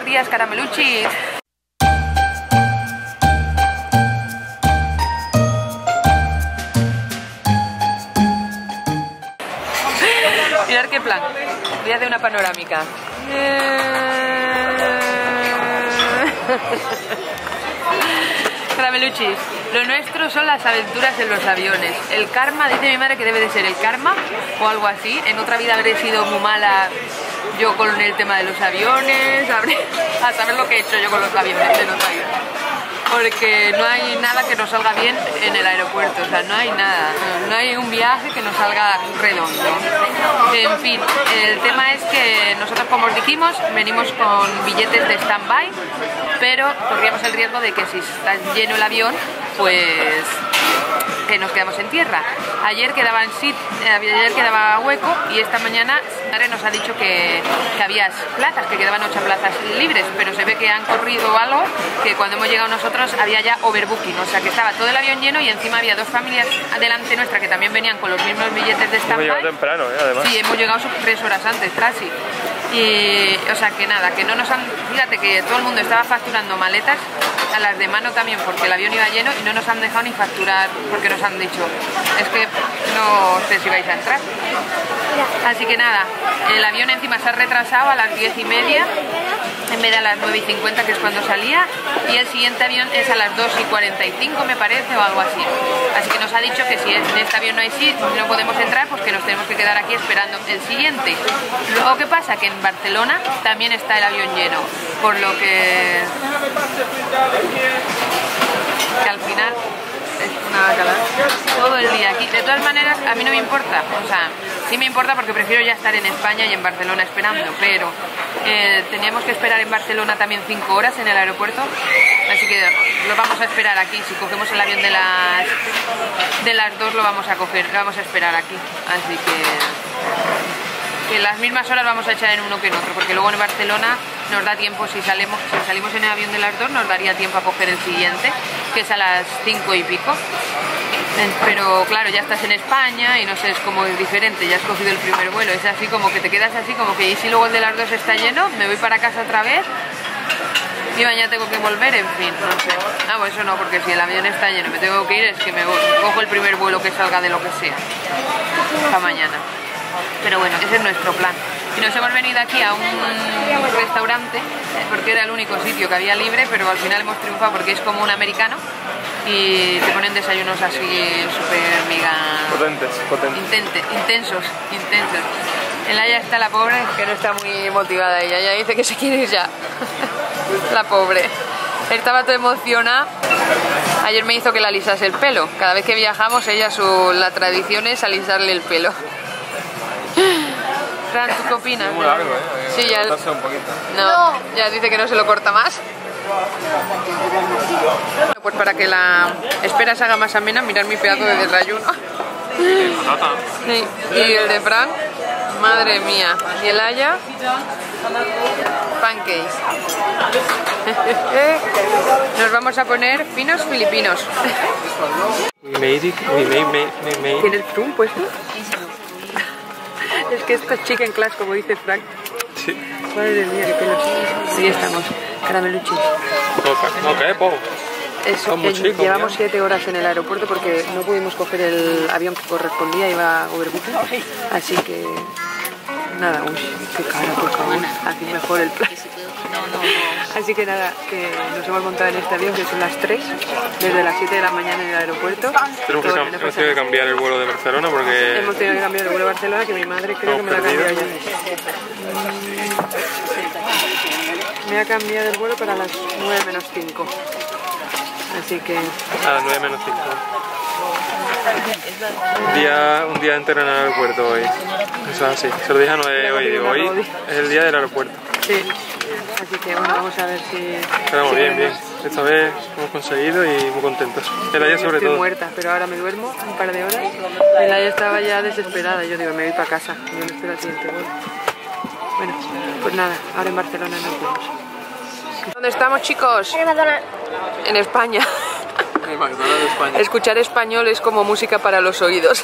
días, carameluchis. Mirad qué plan. Voy a hacer una panorámica. Carameluchis, lo nuestro son las aventuras en los aviones. El karma, dice mi madre que debe de ser el karma o algo así. En otra vida habré sido muy mala yo con el tema de los aviones, a saber lo que he hecho yo con los aviones en otra vida. Porque no hay nada que nos salga bien en el aeropuerto, o sea, no hay nada, no hay un viaje que nos salga redondo. En fin, el tema es que nosotros, como os dijimos, venimos con billetes de stand-by, pero corríamos el riesgo de que si está lleno el avión, pues que nos quedamos en tierra. Ayer quedaba hueco y esta mañana Sare nos ha dicho que había plazas, que quedaban 8 plazas libres, pero se ve que han corrido algo, que cuando hemos llegado nosotros había ya overbooking, o sea que estaba todo el avión lleno y encima había 2 familias delante nuestra que también venían con los mismos billetes de stand-by. Hemos llegado temprano, además. Sí, hemos llegado 3 horas antes casi. Y, o sea que nada, que no nos han... Fíjate que todo el mundo estaba facturando maletas, a las de mano también, porque el avión iba lleno y no nos han dejado ni facturar, porque nos han dicho, es que no sé si vais a entrar. Así que nada, el avión encima se ha retrasado a las 10:30 en vez de a las 9:50, que es cuando salía, y el siguiente avión es a las 2:45 me parece, o algo así. Así que nos ha dicho que si en este avión no podemos entrar, pues que nos tenemos que quedar aquí esperando el siguiente. Luego, ¿qué pasa? Que en Barcelona también está el avión lleno, por lo que al final es una calada todo el día aquí. De todas maneras, a mí no me importa, o sea, sí me importa porque prefiero ya estar en España y en Barcelona esperando, pero teníamos que esperar en Barcelona también 5 horas en el aeropuerto, así que lo vamos a esperar aquí. Si cogemos el avión de las 2 lo vamos a esperar aquí, así que las mismas horas vamos a echar en uno que en otro, porque luego en Barcelona nos da tiempo, si salimos en el avión de las 2 nos daría tiempo a coger el siguiente, que es a las 5 y pico. Pero claro, ya estás en España y no sé, es como diferente, ya has cogido el primer vuelo, es así como que te quedas así como que, y si luego el de las 2 está lleno, me voy para casa otra vez y mañana tengo que volver, en fin, no sé. No, pues eso no, porque si el avión está lleno me tengo que ir, es que me cojo el primer vuelo que salga de lo que sea para mañana. Pero bueno, ese es nuestro plan. Y nos hemos venido aquí a un restaurante, porque era el único sitio que había libre, pero al final hemos triunfado porque es como un americano y te ponen desayunos así súper mega... Potentes. Intensos. En Laia está la pobre, que no está muy motivada ella dice que se quiere ir ya. La pobre. Estaba toda emocionada. Ayer me hizo que le alisase el pelo. Cada vez que viajamos, la tradición es alisarle el pelo. Fran, ¿tú qué opinas? Es muy largo, Sí, ya... cortarse un poquito. No, ya dice que no se lo corta más. Bueno, pues para que la espera se haga más amena, mirar mi pedazo de desayuno. Sí. Y el de Fran, madre mía. Y el Aya, pancakes. Nos vamos a poner finos filipinos. ¿Tienes zoom puesto? Es que esto es chicken class, como dice Frank. Sí. Madre mía, qué pelos. Aquí estamos, carameluchis. Poco. Eso, llevamos 7 horas en el aeropuerto porque no pudimos coger el avión que correspondía, iba a overbooking. Así que... nada, uy, qué cara, por favor. Aquí mejor el plan. Así que nada, que nos hemos montado en este avión, que son las 3, desde las 7 de la mañana en el aeropuerto. Hemos tenido que cambiar el vuelo de Barcelona porque... Hemos tenido que cambiar el vuelo de Barcelona, que mi madre creo que me lo ha cambiado ya. Me ha cambiado el vuelo para las 9 menos 5. Así que... a las 9 menos 5. Un día entero en el aeropuerto hoy. Eso es así. Se lo dije a Noé hoy. Digo, hoy es el día del aeropuerto. Sí. Así que bueno, vamos a ver si... Pero bien. Esta vez hemos conseguido y muy contentos. El Aya sobre todo. Estoy muerta, pero ahora me duermo un par de horas. El Aya estaba ya desesperada. Yo digo, me voy para casa. Yo me espero al siguiente vuelo. Bueno, pues nada, ahora en Barcelona nos vemos. ¿Dónde estamos, chicos? En Madonna. En España. El McDonald's de España. Escuchar español es como música para los oídos.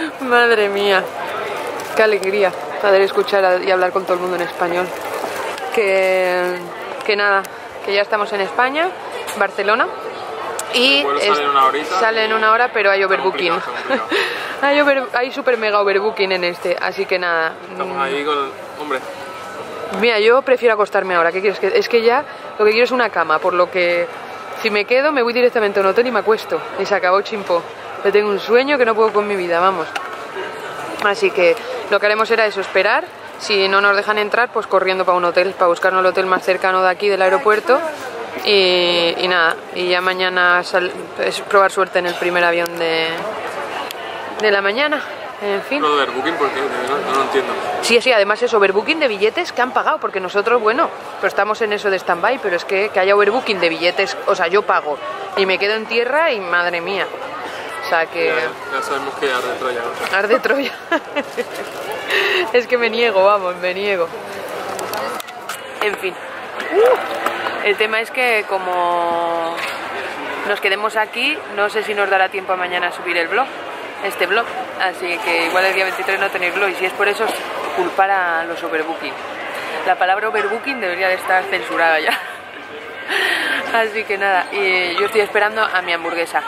Madre mía, qué alegría poder escuchar y hablar con todo el mundo en español. que nada, que ya estamos en España, Barcelona. Y sale en una hora, pero hay overbooking. Hay super mega overbooking en este, así que nada. Estamos ahí con... Hombre. Mira, yo prefiero acostarme ahora. ¿Qué quieres? Es que ya lo que quiero es una cama, por lo que si me quedo me voy directamente a un hotel y me acuesto. Y se acabó chimpó. Yo tengo un sueño que no puedo con mi vida, vamos. Así que lo que haremos era eso, esperar. Si no nos dejan entrar, pues corriendo para un hotel, para buscarnos el hotel más cercano de aquí del aeropuerto. Y nada, y ya mañana es probar suerte en el primer avión de la mañana. En fin. ¿Lo de overbooking por qué? No lo entiendo. Sí, además es overbooking de billetes que han pagado, porque nosotros, bueno, pues estamos en eso de stand-by, pero es que haya overbooking de billetes, o sea, yo pago y me quedo en tierra y madre mía. O sea que... Ya sabemos que arde Troya. Arde Troya. Es que me niego, vamos, me niego. En fin. El tema es que como nos quedemos aquí, no sé si nos dará tiempo mañana a subir el blog, este blog, así que igual el día 23 no tenéis blog, y si es por eso es culpar a los overbooking. La palabra overbooking debería de estar censurada ya. Así que nada, y yo estoy esperando a mi hamburguesa.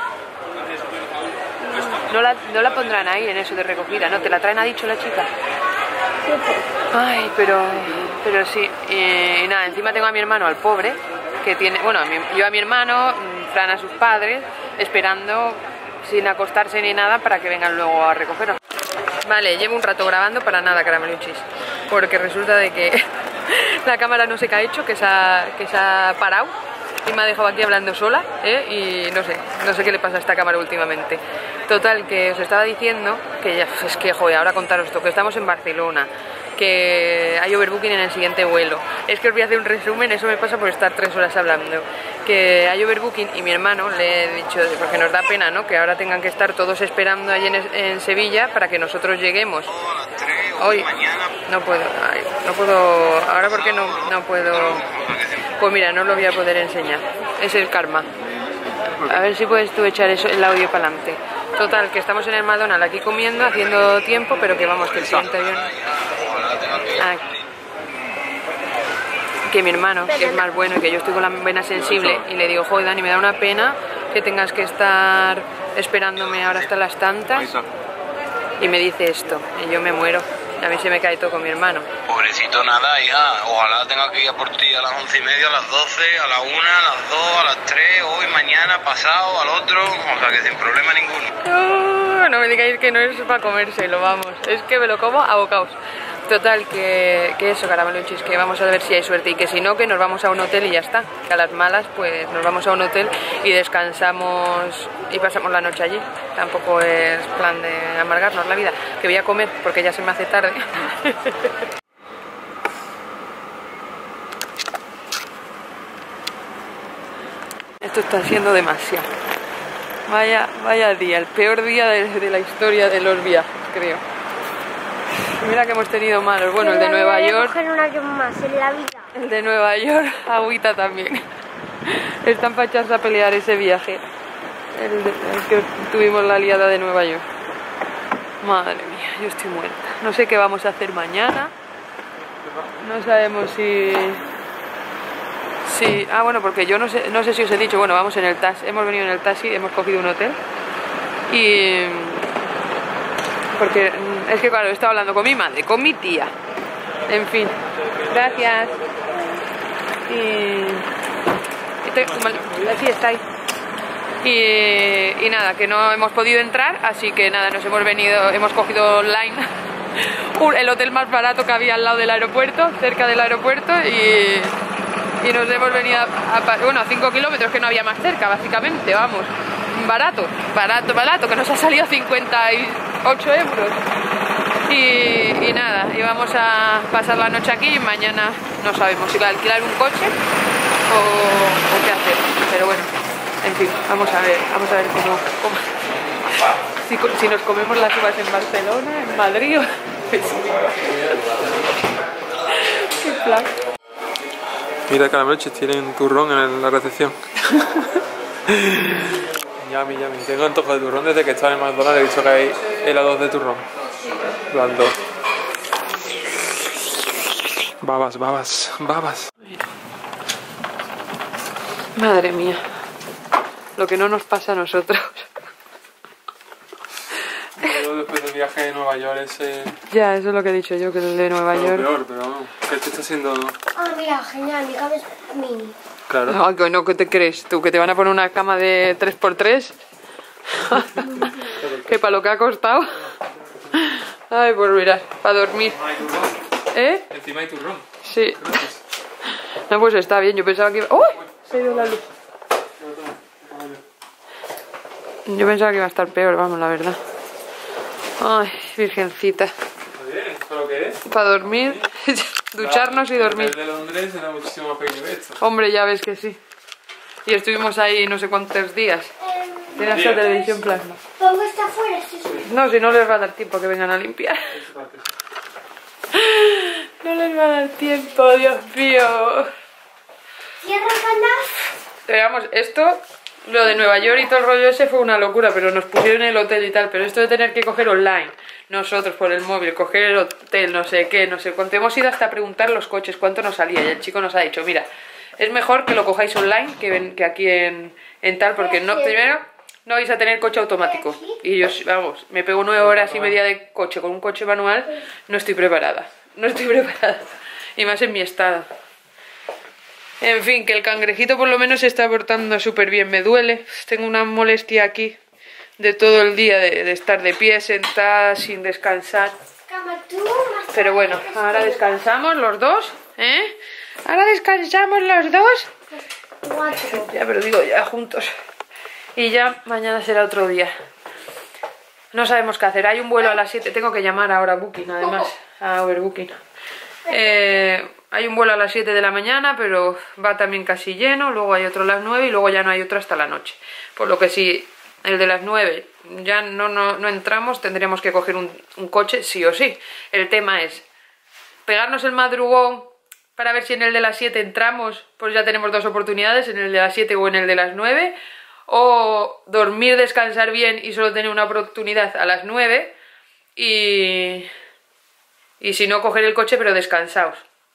No la pondrán ahí en eso de recogida, ¿no? ¿Te la traen, ha dicho la chica? Ay, pero sí, y nada, encima tengo a mi hermano, al pobre, que tiene, bueno, yo a mi hermano, Fran a sus padres, esperando sin acostarse ni nada para que vengan luego a recogernos. Vale, llevo un rato grabando para nada, carameluchis, porque resulta de que la cámara no sé qué ha hecho, que se ha parado y me ha dejado aquí hablando sola, y no sé qué le pasa a esta cámara últimamente. Total, que os estaba diciendo que ya, es que joder, ahora contaros esto, que estamos en Barcelona, que hay overbooking en el siguiente vuelo. Es que os voy a hacer un resumen, eso me pasa por estar 3 horas hablando. Que hay overbooking y mi hermano le he dicho, porque nos da pena, ¿no?, que ahora tengan que estar todos esperando allí en Sevilla para que nosotros lleguemos. Hoy no puedo, ahora porque no puedo. Pues mira, no lo voy a poder enseñar, es el karma. A ver si puedes tú echar el audio para adelante. Total, que estamos en el McDonald's aquí comiendo, haciendo tiempo, pero que vamos, que el siguiente avión... Que mi hermano, que es más bueno y que yo estoy con la vena sensible, y le digo, joder, Dani, me da una pena que tengas que estar esperándome ahora hasta las tantas. Y me dice esto, y yo me muero. A mí se me cae todo con mi hermano. Pobrecito nada, hija. Ojalá tenga que ir a por ti a las 11:30, a las 12, a la 1, a las 2, a las 3, hoy, mañana, pasado, al otro. O sea que sin problema ninguno. No me digáis que no es para comérselo, vamos. Es que me lo como a bocaos. Total, que eso, carameluchis, que vamos a ver si hay suerte, y que si no, que nos vamos a un hotel y ya está. Que a las malas, pues nos vamos a un hotel y descansamos y pasamos la noche allí. Tampoco es plan de amargarnos la vida. Que voy a comer porque ya se me hace tarde. Esto está siendo demasiado. Vaya día, el peor día de la historia de los viajes, creo. Mira que hemos tenido malos. Bueno, el de Nueva York. El de Nueva York, agüita también. Están para echarse a pelear ese viaje. El que tuvimos la liada de Nueva York. Madre mía, yo estoy muerta. No sé qué vamos a hacer mañana. No sabemos si... Ah, bueno, porque yo no sé si os he dicho. Bueno, vamos en el taxi. Hemos venido en el taxi, hemos cogido un hotel. Y... porque es que claro, he estado hablando con mi madre, con mi tía. En fin, gracias. Así está ahí. Y nada, que no hemos podido entrar, así que nada, hemos cogido online el hotel más barato que había al lado del aeropuerto, cerca del aeropuerto, y nos hemos venido a 5 kilómetros, que no había más cerca, básicamente, vamos. Barato, que nos ha salido 58 euros. Y nada, y vamos a pasar la noche aquí, y mañana no sabemos si alquilar un coche o qué hacer. Pero bueno, en fin, vamos a ver cómo si nos comemos las uvas en Barcelona, en Madrid. Qué plan. Mira, carameluchis, tienen turrón en la recepción. Yummy. Tengo antojo de turrón desde que estaba en McDonald's. He dicho que hay helados de turrón. Blando. Babas, babas, babas. Madre mía. Lo que no nos pasa a nosotros. Pero después del viaje de Nueva York ese... Ya, eso es lo que he dicho yo, que el de Nueva Lo York... peor, pero vamos, que te está haciendo... Ah, mira, genial, mi cama es mini. Claro. Ay, que no, ¿qué te crees tú? ¿Que te van a poner una cama de 3×3? Que para lo que ha costado. Ay, pues mira, para dormir. ¿Eh? Encima hay turrón. Sí. No, pues está bien, yo pensaba que iba... ¡Uy! Se ha ido la luz. Yo pensaba que iba a estar peor, vamos, la verdad. Ay, virgencita. Está bien, ¿pero qué es? Para dormir, ducharnos y dormir. El de Londres era muchísimo más pequeño que esto. Hombre, ya ves que sí. Y estuvimos ahí no sé cuántos días. Tiene hasta televisión plasma. ¿Pongo esta afuera? Sí, sí. No, si no les va a dar tiempo que vengan a limpiar. No les va a dar tiempo, Dios mío. Cierra el canal. Pero vamos, esto, lo de Nueva York y todo el rollo ese fue una locura, pero nos pusieron en el hotel y tal. Pero esto de tener que coger online, nosotros por el móvil, coger el hotel, no sé qué, no sé cuánto. Hemos ido hasta preguntar los coches cuánto nos salía y el chico nos ha dicho, mira, es mejor que lo cojáis online que aquí en tal, porque no, primero no vais a tener coche automático. Y yo, vamos, me pego 9 horas y media de coche con un coche manual, no estoy preparada. No estoy preparada. Y más en mi estado. En fin, que el cangrejito por lo menos se está portando súper bien. Me duele. Tengo una molestia aquí de todo el día de estar de pie, sentada, sin descansar. Cama, tú, más Pero bueno, ahora descansamos los dos, ¿eh? Ahora descansamos los dos. 4. Ya, pero digo, ya juntos. Y ya mañana será otro día. No sabemos qué hacer. Hay un vuelo a las 7. Tengo que llamar ahora a Booking, además. A Overbooking. Hay un vuelo a las 7 de la mañana, pero va también casi lleno. Luego hay otro a las 9 y luego ya no hay otro hasta la noche. Por lo que si el de las 9 ya no entramos, tendremos que coger un coche sí o sí. El tema es pegarnos el madrugón para ver si en el de las 7 entramos, pues ya tenemos 2 oportunidades, en el de las 7 o en el de las 9. O dormir, descansar bien y solo tener una oportunidad a las 9. Y si no, coger el coche pero descansaos.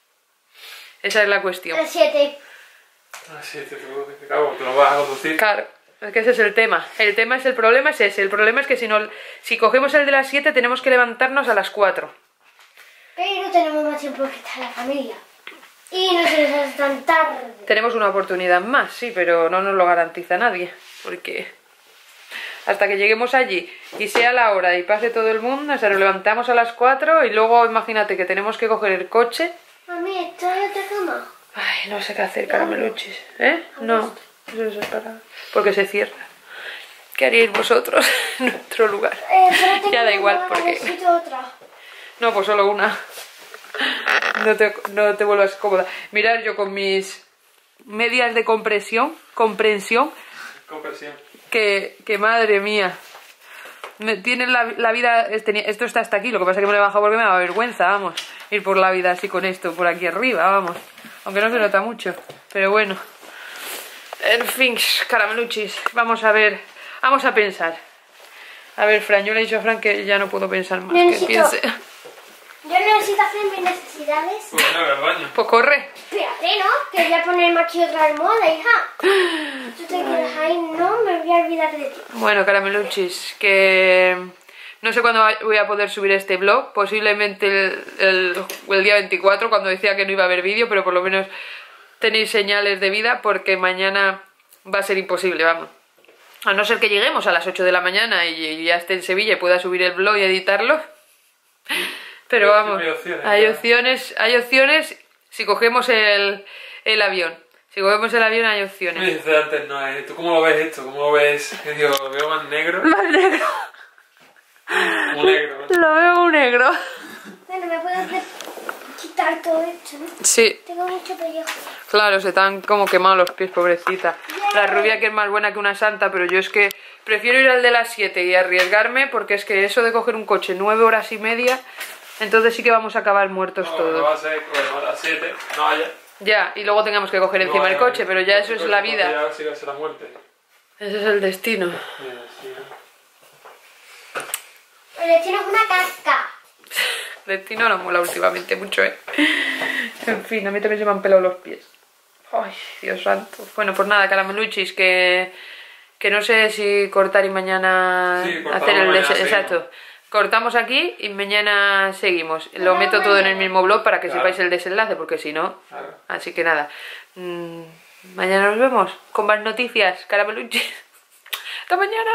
Esa es la cuestión. A las 7. Ah, sí, te cago, te lo vas a conducir. Claro, es que ese es el tema. El problema es ese. El problema es que si cogemos el de las 7 tenemos que levantarnos a las 4. Pero tenemos más tiempo que está la familia. Y no se nos hace tan tarde. Tenemos una oportunidad más, sí, pero no nos lo garantiza nadie. Porque hasta que lleguemos allí y sea la hora y pase todo el mundo, o sea, nos levantamos a las 4 y luego imagínate que tenemos que coger el coche. Mami, ¿esto hay otra cama? Ay, no sé qué hacer, carameluchis. ¿Eh? No, eso es para... porque se cierra. ¿Qué haríais vosotros en nuestro lugar? Pero Ya da igual, porque... necesito otra. No, pues solo una. No te vuelvas cómoda. Mirad, yo con mis medias de comprensión, Compresión. que madre mía. Tienen la vida... Esto está hasta aquí, lo que pasa es que me lo he bajado porque me da vergüenza, vamos. Ir por la vida así con esto, por aquí arriba, vamos. Aunque no se nota mucho, pero bueno. En fin, carameluchis, vamos a ver, vamos a pensar. A ver, Fran, yo le he dicho a Fran que ya no puedo pensar más, que piense. Yo necesito hacer mis necesidades. Pues nada, al baño. Pues corre. Espérate, ¿no? Que voy a ponerme aquí otra almohada, hija. Tú te quedas ahí, no me voy a olvidar de ti. Bueno, carameluchis, que no sé cuándo voy a poder subir este vlog. Posiblemente el día 24, cuando decía que no iba a haber vídeo, pero por lo menos tenéis señales de vida, porque mañana va a ser imposible, vamos. A no ser que lleguemos a las 8 de la mañana y ya esté en Sevilla y pueda subir el vlog y editarlo. Pero vamos, hay opciones si cogemos el avión. Si cogemos el avión hay opciones. Me dice antes, no, ¿tú cómo lo ves esto? ¿Cómo lo ves? Que digo, lo veo más negro. Más negro. Muy negro. Lo veo muy negro. Bueno, me puedo quitar todo esto, ¿no? Sí, Tengo mucho pellejo. claro, se están como quemados los pies, pobrecita. La rubia que es más buena que una santa, pero yo es que prefiero ir al de las 7 y arriesgarme, porque es que eso de coger un coche 9 horas y media, entonces sí que vamos a acabar muertos No, todos. no va a ser bueno, a las 7, no haya. Ya, y luego tengamos que coger encima el coche, pero ya eso es la vida. Ya sí va a ser la muerte. Ese es el destino. Mira, sí, El destino es una casca. El destino no mola últimamente mucho, ¿eh? En fin, a mí también se me han pelado los pies. Ay, Dios santo. Bueno, pues nada, carameluchis, que no sé si cortar y mañana hacer el exacto. Cortamos aquí y mañana seguimos. Lo meto todo en el mismo blog para que sepáis el desenlace, porque si no... Así que nada. Mañana nos vemos con más noticias, carameluchis. ¡Hasta mañana!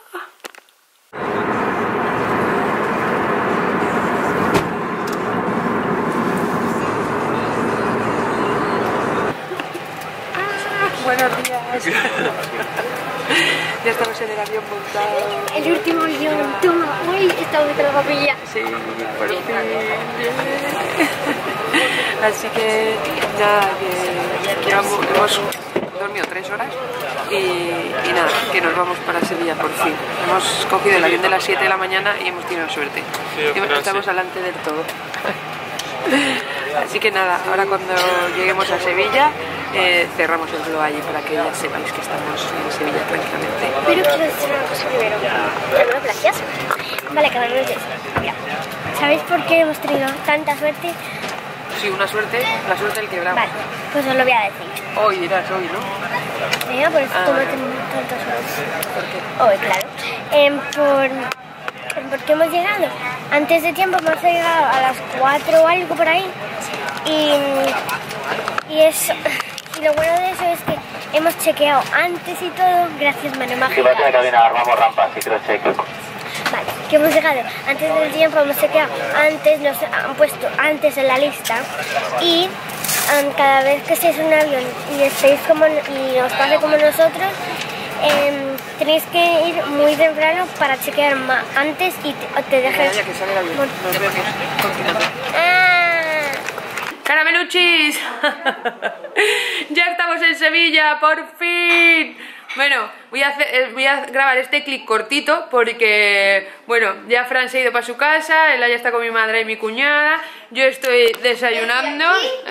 Buenos días. Ya estamos en el avión montado. El último avión, toma. Uy, esta vez la papilla. Sí, por fin. Así que nada, que hemos dormido 3 horas y nada, que nos vamos para Sevilla por fin. Hemos cogido el avión de las 7 de la mañana y hemos tenido suerte. Estamos delante del todo. Así que nada, ahora cuando lleguemos a Sevilla cerramos el blog allí para que ya sepáis que estamos en Sevilla tranquilamente. Pero quiero decir una cosa primero. Bueno, gracias. Vale, carameluchis. Mira, ¿sabéis por qué hemos tenido tanta suerte? Sí, una suerte, la suerte del quebrado. Vale, pues os lo voy a decir. Hoy dirás, hoy, ¿no? Venga, por eso no tenemos tanta suerte. Hoy, claro. Porque hemos llegado antes de tiempo, hemos llegado a las 4 o algo por ahí. Y lo bueno de eso es que hemos chequeado antes y todo, gracias Mano Mágica. Si vas a la cabina, armamos rampas y cross-check. Vale, que hemos llegado antes del tiempo, hemos chequeado antes, nos han puesto antes en la lista y cada vez que estéis en un avión y estéis y os pase como nosotros, tenéis que ir muy temprano para chequear antes y te dejen... Ya que sale el avión. Nos vemos. Continuamos. ¡Carameluchis! ¡Ya estamos en Sevilla, por fin! Bueno, voy a grabar este clip cortito porque, bueno, ya Fran se ha ido para su casa, ella ya está con mi madre y mi cuñada, yo estoy desayunando...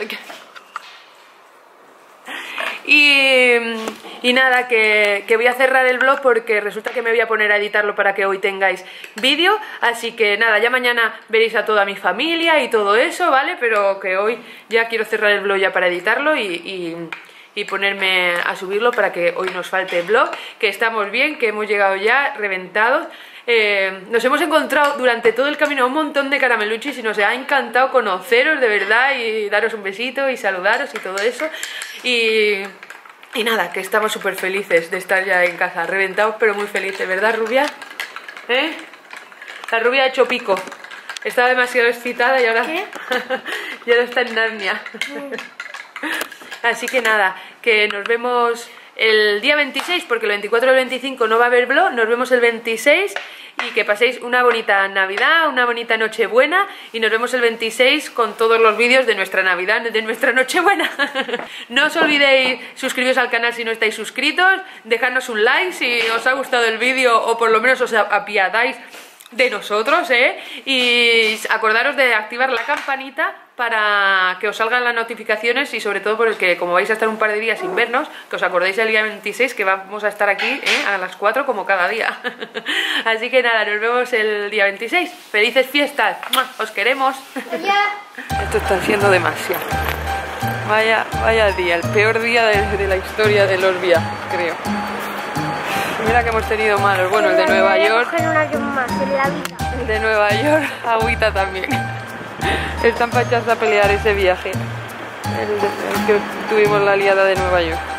Y nada, que voy a cerrar el vlog porque resulta que me voy a poner a editarlo para que hoy tengáis vídeo. Así que nada, ya mañana veréis a toda mi familia y todo eso, ¿vale? Pero que hoy ya quiero cerrar el vlog ya para editarlo y ponerme a subirlo para que hoy nos falte el vlog. Que estamos bien, que hemos llegado ya reventados. Nos hemos encontrado durante todo el camino un montón de carameluchis y nos ha encantado conoceros de verdad y daros un besito y saludaros y todo eso y nada, que estamos súper felices de estar ya en casa, reventados pero muy felices, ¿verdad, Rubia? La Rubia ha hecho pico, estaba demasiado excitada y ahora, y ahora está en Narnia. Así que nada, que nos vemos el día 26, porque el 24 y el 25 no va a haber vlog, nos vemos el 26 y que paséis una bonita Navidad, una bonita Nochebuena y nos vemos el 26 con todos los vídeos de nuestra Navidad, de nuestra Nochebuena. No os olvidéis suscribiros al canal si no estáis suscritos, dejadnos un like si os ha gustado el vídeo o por lo menos os apiadáis de nosotros, y acordaros de activar la campanita para que os salgan las notificaciones y sobre todo porque como vais a estar un par de días sin vernos, que os acordéis el día 26 que vamos a estar aquí a las 4 como cada día. Así que nada, nos vemos el día 26. ¡Felices fiestas! ¡Os queremos! Esto está siendo demasiado. Vaya día, el peor día de la historia de los viajes, creo. Mira que hemos tenido malos. Bueno, el de Nueva York. El de Nueva York, agüita también. Están pachas a pelear ese viaje. El que tuvimos la liada de Nueva York.